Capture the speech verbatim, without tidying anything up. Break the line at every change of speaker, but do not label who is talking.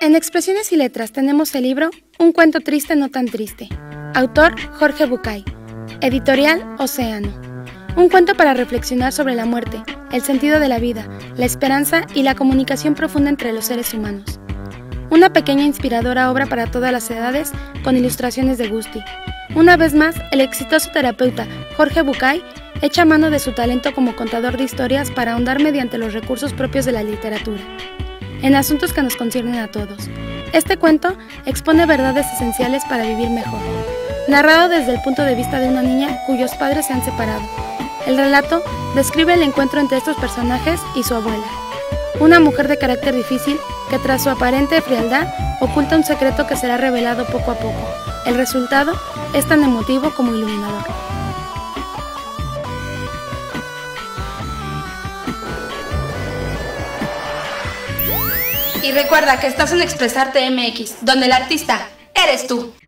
En Expresiones y Letras tenemos el libro Un cuento triste no tan triste. Autor Jorge Bucay. Editorial Océano. Un cuento para reflexionar sobre la muerte, el sentido de la vida, la esperanza y la comunicación profunda entre los seres humanos. Una pequeña e inspiradora obra para todas las edades con ilustraciones de Gusti. Una vez más, el exitoso terapeuta Jorge Bucay echa mano de su talento como contador de historias para ahondar mediante los recursos propios de la literatura en asuntos que nos conciernen a todos. Este cuento expone verdades esenciales para vivir mejor, narrado desde el punto de vista de una niña cuyos padres se han separado. El relato describe el encuentro entre estos personajes y su abuela, una mujer de carácter difícil que tras su aparente frialdad oculta un secreto que será revelado poco a poco. El resultado es tan emotivo como iluminador.
Y recuerda que estás en Expresarte M X, donde el artista eres tú.